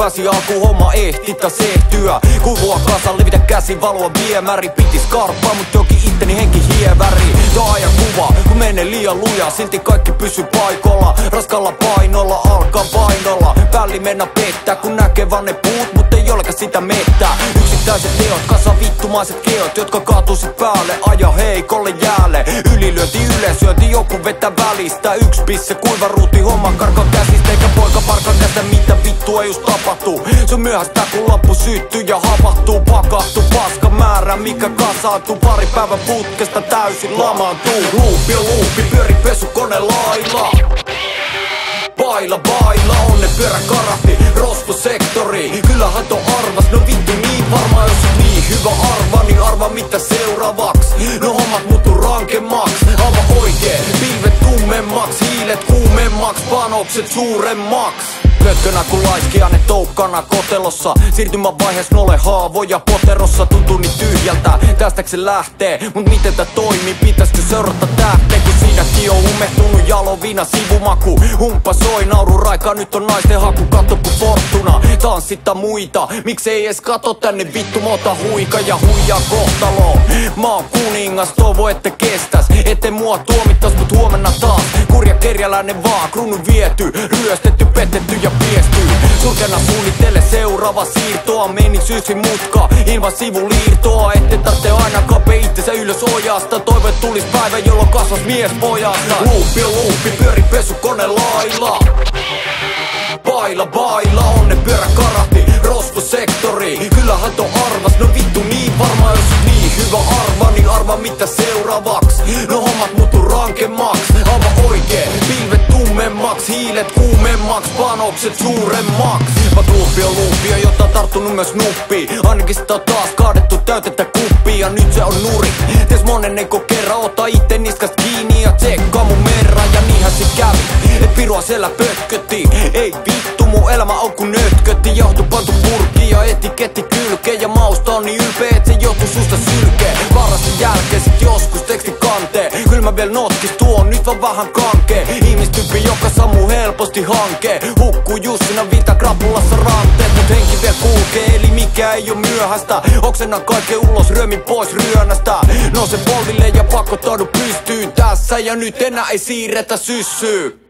pääsi alkuun, homma ehti taas ehtyä. Kuivua kasan, levitä käsi, valua viemäri. Piti skarppaa, mut joki itteni henki hieväri. Tää ajan kuva, kun menee liian luja, silti kaikki pysyy paikolla. Raskalla painolla, alkaa painolla. Pälli mennä pettää, kun näkee vaan ne puut, mut ei oleka sitä mettää. Yksittäiset teot, kasa vittumaiset keot, jotka kaatuu sit päälle, aja heikolle jäälle. Ylilyönti, yleisöinti, joku vetää välistä. Yks pisse, kuiva ruuti, homma karkaa käsistä. Eikä poika parkaa tästä, mitä vittua just tapahtuu. Se on myöhäistä, kun lappu syttyy ja havahtuu. Pakahtuu paska määrä, mikä kasaantuu. Pari päivän putkesta täysin lamaantuu. Luupi on luupi, pyöri pesukone lailla. Baila, baila, onne pyörä karahti, rosvosektori. Kyllähän to arvas, no vittu niin varma. Jos on niin hyvä arva, niin arva mitä seuraavaks. No hommat muuttuu rankemmaks, aivan oikee. Pilvet tummemmaks, hiilet kuumemmaks, panokset suuremmaks. Pökkönä kun laiskiainen toukkana kotelossa. Siirtymävaihees nole haavoja poterossa. Tuntuu niin tyhjältä, tästäks se lähtee. Mut miten tää toimii, pitäisikö seurata tähteen? Kun siinäkin on umehtunut jalovina sivumaku. Humppa soi, nauru raika, nyt on naisten haku. Katso kun Fortuna, tanssita muita. Miksei ees kato tänne vittu, mä otan huika ja huijaa kohtaloon. Mä oon kuningas, toivo ette kestäs. Ette mua tuomittas, mut huomenna taas. Kurja kerjäläinen vaan, kruunun viety. Ryöstetty, petetty ja piesty. Surkeana suunnittele seuraava siirtoa. Meni syysi mutka, ilman sivuliirtoa. Ette tarvitse aina kape itsensä ylös ojasta. Toive tulis päivä, jolloin kasvas mies pojasta. Luupi on luupi, pyöri pesukone lailla. Baila, baila, onne pyörä karahti, rosvosektori. Kyllähän to arvas, no vittu niin varma. Jos on niin hyvä arva, niin arva mitä seuraavaks. No hommat muuttuu rankemmaks, aivan oikee. Pilvet tummemmaks, hiilet kuumemmaks, panokset suuremmaks. Mut luupi on luupia, jota tarttunut myös nuppi. Ainakin sitä on taas kaadettu täytettä kuppia. Ja nyt se on nuri, tes monenneko kerran. Ota itte niskas kiinni ja tsekkaa mun merra. Ja niinhän se kävi, et pirua siellä pötkötti. Ei vittu, mun elämä on kun nötkötti. Johtu pantu purkki ja etiketti kylkee. Ja mausta on niin ylpeä, et se johtuu susta sylkee. Varasti jälkeen sit joskus teksti kantee. Kyllä mä vielä notkis tuon, nyt vaan vähän kankee. Ihmistyyppi, joka sammuu helposti hankee. Hukkuu Jussina vita krapulassa ranteet. Mut henki vielä kulkee, eli mikä ei oo myöhäistä. Oksennan kaiken ulos, ryömin pois ryönästä. Nouse polville ja pakottaudu pystyyn tässä. Ja nyt enää ei siirretä syssyy.